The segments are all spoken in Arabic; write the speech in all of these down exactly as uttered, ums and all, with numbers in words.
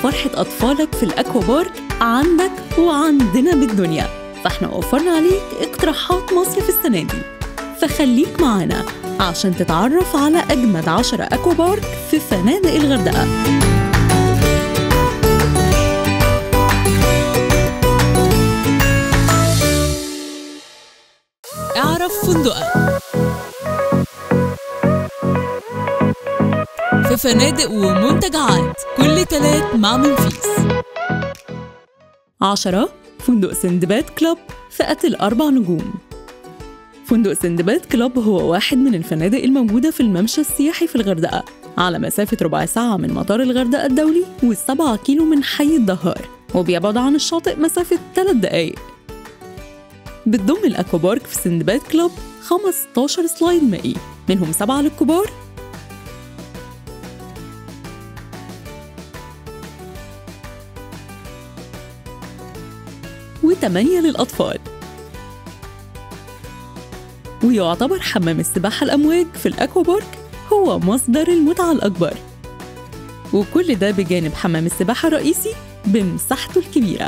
فرحة أطفالك في الأكوا بارك عندك وعندنا بالدنيا، فإحنا وفرنا عليك اقتراحات مصيف السنة دي. فخليك معانا عشان تتعرف على أجمد عشرة أكوا بارك في فنادق الغردقة. اعرف فندقك في فنادق ومنتجعات كل تلات مع منفيس. عشرة فندق سندباد كلوب فئة الأربع نجوم. فندق سندباد كلوب هو واحد من الفنادق الموجودة في الممشى السياحي في الغردقة، على مسافة ربع ساعة من مطار الغردقة الدولي والسبعة كيلو من حي الدهار، وبيبعد عن الشاطئ مسافة ثلاث دقايق. بتضم الأكوا بارك في سندباد كلوب خمستاشر سلايد مائي، منهم سبعة للكبار وثمانية للأطفال. ويعتبر حمام السباحة الأمواج في الأكوا بارك هو مصدر المتعة الأكبر، وكل ده بجانب حمام السباحة الرئيسي بمساحته الكبيرة.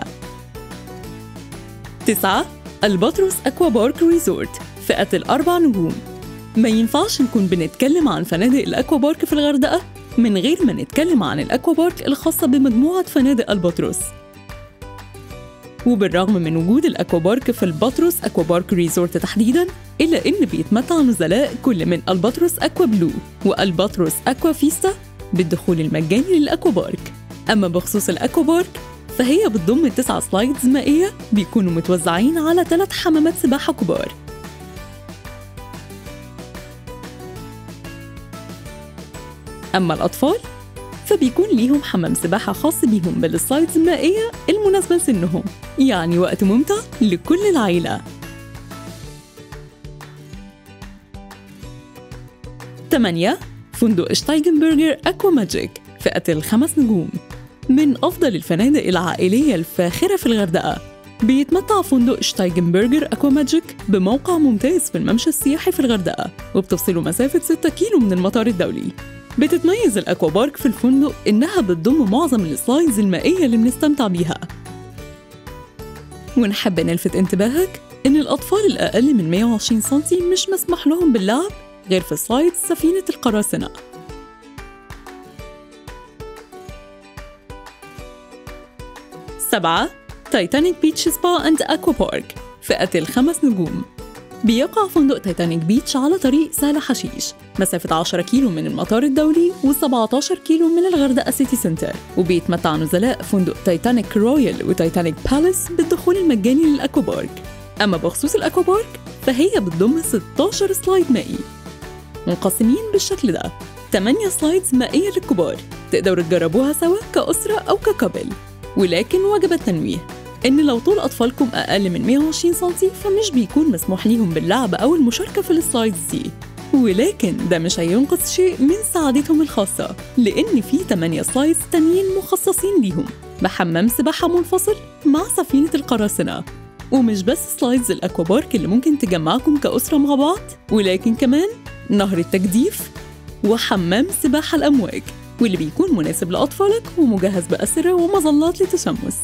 تسعة الباتروس أكوا بارك ريزورت فئة الأربع نجوم. ما ينفعش نكون بنتكلم عن فنادق الأكوا بارك في الغردقة من غير ما نتكلم عن الأكوا بارك الخاصة بمجموعة فنادق الباتروس. وبالرغم من وجود الأكوا بارك في الباتروس أكوا بارك ريزورت تحديداً، إلا إن بيتمتع نزلاء كل من الباتروس أكوا بلو والباتروس أكوا فيستا بالدخول المجاني للأكوا بارك. أما بخصوص الأكوا بارك فهي بتضم تسعة سلايدز مائية بيكونوا متوزعين على ثلاث حمامات سباحة كبار. أما الأطفال فبيكون ليهم حمام سباحة خاص بيهم بالسلايدز المائية المناسبة لسنهم، يعني وقت ممتع لكل العائلة. ثمانية فندق شتايجنبرجر أكوا ماجيك فئة الخمس نجوم. من أفضل الفنادق العائلية الفاخرة في الغردقة، بيتمتع فندق شتايجنبرجر أكوا ماجيك بموقع ممتاز في الممشى السياحي في الغردقة، وبتفصله مسافة ستة كيلو من المطار الدولي. بتتميز الأكوا بارك في الفندق إنها بتضم معظم السلايدز المائية اللي بنستمتع بيها. ونحب نلفت انتباهك إن الأطفال الأقل من مائة وعشرين سنتي مش مسمح لهم باللعب غير في سلايد سفينة القراصنة. سبعة تايتانيك بيتش سبا أند أكوا بارك فئة الخمس نجوم. بيقع فندق تايتانيك بيتش على طريق سهل حشيش، مسافة عشرة كيلو من المطار الدولي و17 كيلو من الغردقة سيتي سنتر، وبيتمتع نزلاء فندق تايتانيك رويال وتايتانيك بالاس بالدخول المجاني للأكوا بارك. أما بخصوص الأكوا بارك فهي بتضم ستاشر سلايد مائي منقسمين بالشكل ده، ثمانية سلايدز مائية للكبار تقدروا تجربوها سوا كأسرة أو ككابل. ولكن وجب التنويه إن لو طول أطفالكم أقل من مائة وعشرين سنتي فمش بيكون مسموح ليهم باللعب أو المشاركة في السلايدز دي، ولكن ده مش هينقص شيء من سعادتهم الخاصة، لأن في ثمانية سلايدز تانيين مخصصين ليهم بحمام سباحة منفصل مع سفينة القراصنة. ومش بس سلايدز الأكوا بارك اللي ممكن تجمعكم كأسرة مع بعض، ولكن كمان نهر التجديف وحمام سباحة الأمواج، واللي بيكون مناسب لأطفالك ومجهز بأسرة ومظلات للتشمس.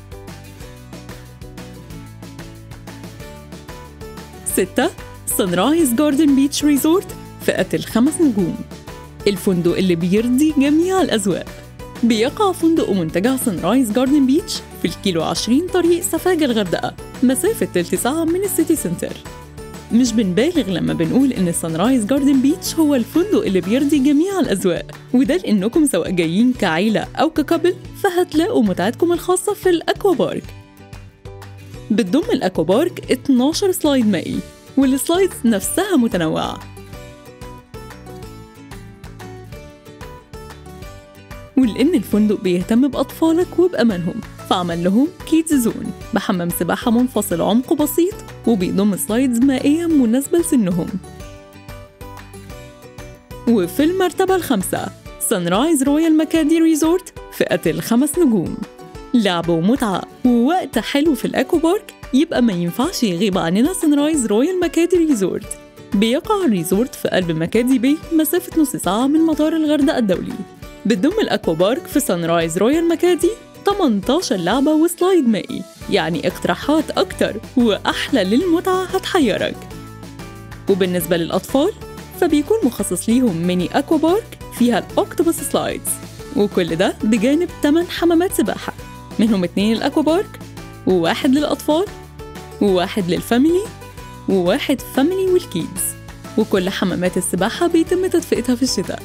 ستة سانرايز جاردن بيتش ريزورت فئة الخمس نجوم. الفندق اللي بيرضي جميع الأذواق. بيقع فندق ومنتجع سانرايز جاردن بيتش في الكيلو عشرين طريق سفاجة الغردقة، مسافة تلت ساعة من السيتي سنتر. مش بنبالغ لما بنقول إن سانرايز جاردن بيتش هو الفندق اللي بيرضي جميع الأذواق، وده لأنكم سواء جايين كعيلة أو ككابل فهتلاقوا متعتكم الخاصة في الأكوا بارك. بتضم الأكوا بارك اتناشر سلايد مائي، والسلايدز نفسها متنوعة. ولأن الفندق بيهتم بأطفالك وبأمانهم فعمل لهم كيدز زون بحمام سباحة منفصل عمقه بسيط، وبيضم سلايدز مائية مناسبة لسنهم. وفي المرتبة الخامسة سانرايز رويال مكادي ريزورت فئة الخمس نجوم. لعب ومتعة ووقت حلو في الأكوا بارك، يبقى ما ينفعش يغيب عننا سانرايز رويال مكادي ريزورت. بيقع الريزورت في قلب مكادي بي، مسافة نص ساعة من مطار الغردقة الدولي. بتضم الأكوا بارك في سان رايز رويال مكادي تمنتاشر لعبة وسلايد مائي، يعني اقتراحات أكتر وأحلى للمتعة هتحيرك. وبالنسبة للأطفال فبيكون مخصص ليهم ميني أكوا بارك فيها الأوكتوبوس سلايدز، وكل ده بجانب تمن حمامات سباحة، منهم اتنين الأكوا بارك وواحد للأطفال وواحد للفاميلي وواحد فاميلي والكيدز، وكل حمامات السباحة بيتم تدفئتها في الشتاء.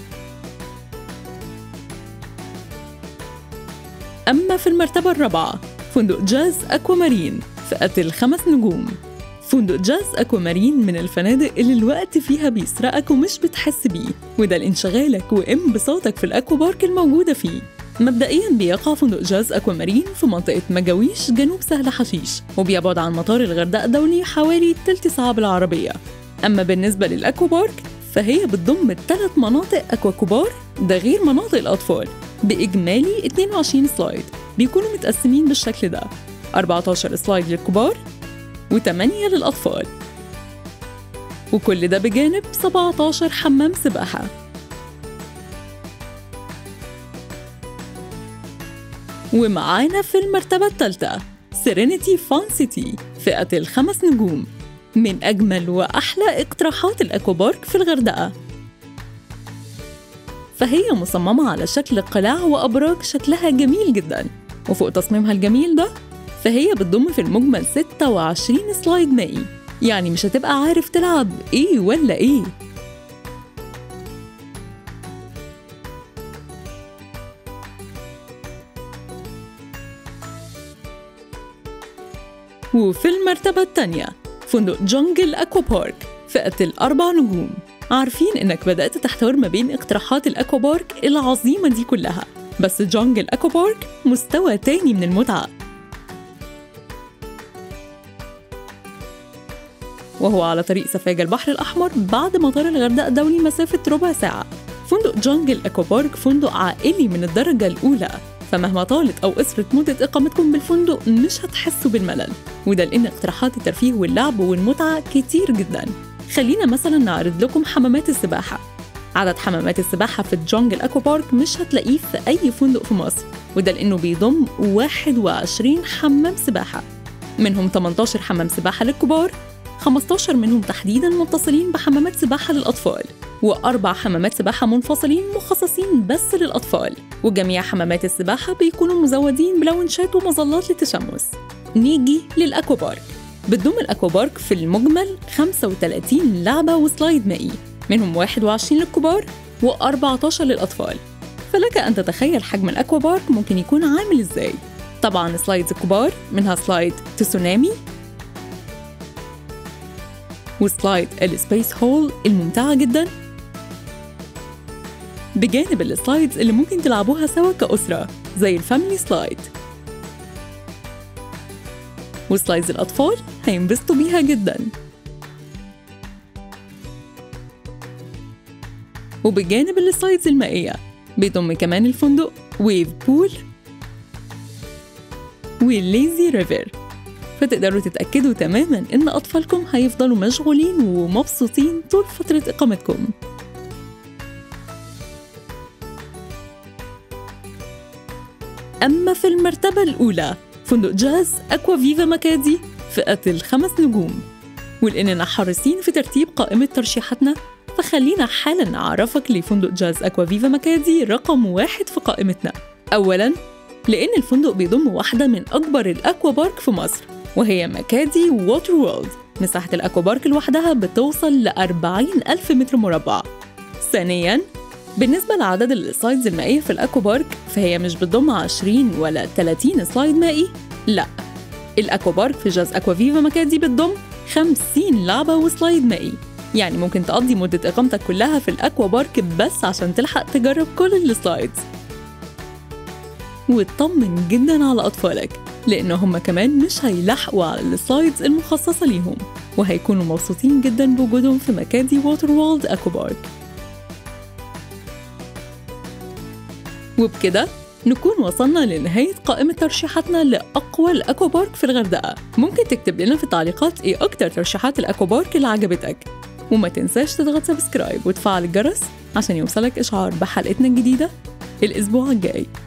أما في المرتبة الرابعة فندق جاز أكوامارين فئة الخمس نجوم. فندق جاز أكوامارين من الفنادق اللي الوقت فيها بيسرقك ومش بتحس بيه، وده لانشغالك وانبساطك في الأكوا بارك الموجودة فيه. مبدئياً بيقع فندق جاز أكوامارين في منطقة مجاويش جنوب سهل حشيش، وبيبعد عن مطار الغردقة الدولي حوالي تلت ساعة بالعربية. أما بالنسبة للأكوا بارك فهي بتضم ثلاث مناطق أكوا كبار، ده غير مناطق الأطفال، بإجمالي اتنين وعشرين سلايد بيكونوا متقسمين بالشكل ده: أربعتاشر سلايد للكبار وتمانية للأطفال، وكل ده بجانب سبعتاشر حمام سباحة. ومعانا في المرتبة الثالثة سيرينيتي فان سيتي فئة الخمس نجوم، من أجمل وأحلى اقتراحات الأكوا بارك في الغردقة. فهي مصممة على شكل قلاع وأبراج شكلها جميل جدا، وفوق تصميمها الجميل ده فهي بتضم في المجمل ستة وعشرين سلايد مائي، يعني مش هتبقى عارف تلعب إيه ولا إيه. وفي المرتبة الثانية فندق جونجل أكوا بارك فئة الأربع نجوم. عارفين إنك بدأت تحتار ما بين اقتراحات الأكوا بارك العظيمة دي كلها، بس جونجل أكوا بارك مستوى تاني من المتعة، وهو على طريق سفاجة البحر الأحمر بعد مطار الغردقة الدولي مسافة ربع ساعة. فندق جونجل أكوا بارك فندق عائلي من الدرجة الأولى، فمهما طالت أو قصرت مدة إقامتكم بالفندق مش هتحسوا بالملل، وده لأن اقتراحات الترفيه واللعب والمتعة كتير جدا. خلينا مثلا نعرض لكم حمامات السباحة. عدد حمامات السباحة في جونجل أكوا بارك مش هتلاقيه في أي فندق في مصر، وده لأنه بيضم واحد وعشرين حمام سباحة، منهم تمنتاشر حمام سباحة للكبار، خمستاشر منهم تحديداً متصلين بحمامات سباحة للأطفال، وأربع حمامات سباحة منفصلين مخصصين بس للأطفال، وجميع حمامات السباحة بيكونوا مزودين بلاونشات ومظلات للتشمس. نيجي للأكوا بارك. بتضم الأكوا بارك في المجمل خمسة وتلاتين لعبة وسلايد مائي، منهم واحد وعشرين للكبار وأربعتاشر للأطفال. فلك أن تتخيل حجم الأكوا بارك ممكن يكون عامل إزاي. طبعاً سلايدز الكبار منها سلايد تسونامي وسلايد السبيس هول الممتعة جداً، بجانب السلايدز اللي ممكن تلعبوها سوا كأسرة زي الفاميلي سلايد. وسلايدز الأطفال هينبسطوا بيها جداً. وبجانب السلايدز المائية بيضم كمان الفندق ويف بول والليزي ريفر، فتقدروا تتأكدوا تماماً إن أطفالكم هيفضلوا مشغولين ومبسوطين طول فترة إقامتكم. أما في المرتبة الأولى فندق جاز أكوا فيفا مكادي فئة الخمس نجوم. ولأننا حريصين في ترتيب قائمة ترشيحاتنا، فخلينا حالاً نعرفك لفندق جاز أكوا فيفا مكادي رقم واحد في قائمتنا. أولاً لأن الفندق بيضم واحدة من أكبر الأكوا بارك في مصر، وهي مكادي ووتر وورلد. مساحة الأكوا بارك لوحدها بتوصل لأربعين ألف متر مربع. ثانياً بالنسبة لعدد السلايدز المائية في الأكوا بارك، فهي مش بتضم عشرين ولا تلاتين سلايد مائي، لا، الأكوا بارك في جاز أكوا فيفا مكادي بتضم خمسين لعبة وسلايد مائي، يعني ممكن تقضي مدة إقامتك كلها في الأكوا بارك بس عشان تلحق تجرب كل السلايدز. واطمن جدا على أطفالك، لأن هم كمان مش هيلحقوا على السلايدز المخصصة ليهم، وهيكونوا مبسوطين جدا بوجودهم في مكادي ووتر وورلد أكوا بارك. وبكده نكون وصلنا لنهاية قائمة ترشيحاتنا لأقوى الأكوا بارك في الغردقة. ممكن تكتب لنا في التعليقات إيه أكتر ترشيحات الأكوا بارك اللي عجبتك، وما تنساش تضغط سبسكرايب وتفعل الجرس عشان يوصلك إشعار بحلقتنا الجديدة الأسبوع الجاي.